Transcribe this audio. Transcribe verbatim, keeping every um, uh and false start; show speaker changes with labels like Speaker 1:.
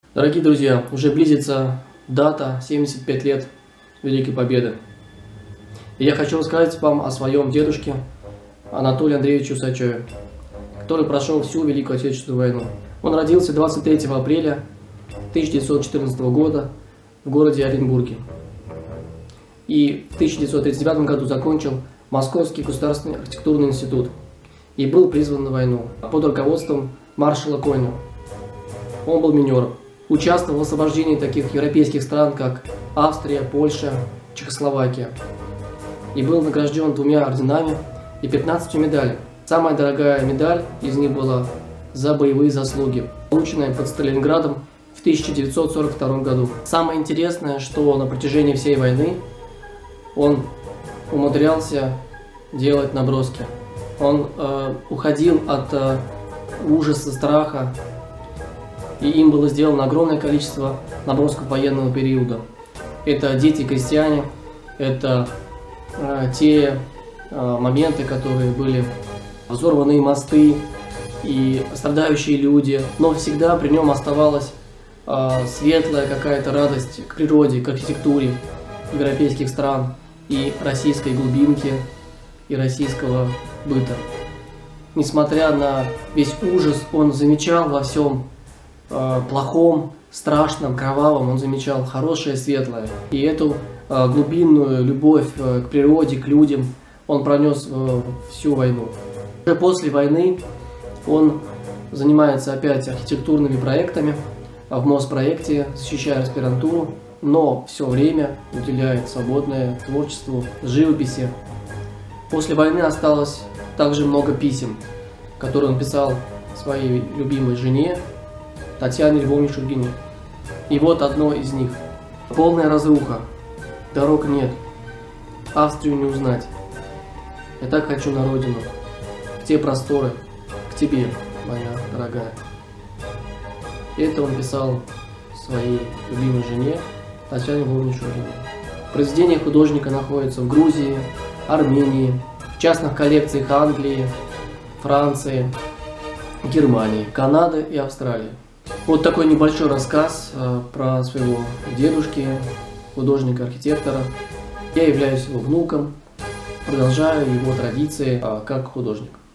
Speaker 1: Дорогие друзья, уже близится дата семьдесят пять лет Великой Победы. И я хочу рассказать вам о своем дедушке Анатолии Андреевиче Усачеве, который прошел всю Великую Отечественную войну. Он родился двадцать третьего апреля тысяча девятьсот четырнадцатого года в городе Оренбурге. И в тысяча девятьсот тридцать девятом году закончил Московский государственный архитектурный институт и был призван на войну под руководством маршала Конева. Он был минером. Участвовал в освобождении таких европейских стран, как Австрия, Польша, Чехословакия. И был награжден двумя орденами и пятнадцатью медалями. Самая дорогая медаль из них была за боевые заслуги, полученная под Сталинградом в тысяча девятьсот сорок втором году. Самое интересное, что на протяжении всей войны он умудрялся делать наброски. Он э, уходил от э, ужаса, страха, и им было сделано огромное количество набросков военного периода. Это дети-крестьяне, это э, те э, моменты, которые были взорванные мосты и страдающие люди, но всегда при нем оставалась э, светлая какая-то радость к природе, к архитектуре европейских стран и российской глубинки, и российского быта. Несмотря на весь ужас, он замечал во всем э, плохом, страшном, кровавом, он замечал хорошее, светлое. И эту э, глубинную любовь э, к природе, к людям он пронес э, всю войну. Уже после войны он занимается опять архитектурными проектами в Моспроекте, защищая аспирантуру, но все время уделяет свободное творчеству, живописи. После войны осталось также много писем, которые он писал своей любимой жене Татьяне Львовне Шульгине. И вот одно из них. Полная разруха, дорог нет, Австрию не узнать. Я так хочу на родину, в те просторы, к тебе, моя дорогая. И это он писал своей любимой жене Татьяне Львовне Шульгине. Произведения художника находятся в Грузии, Армении, в частных коллекциях Англии, Франции, Германии, Канады и Австралии. Вот такой небольшой рассказ э, про своего дедушки, художника-архитектора. Я являюсь его внуком, продолжаю его традиции э, как художник.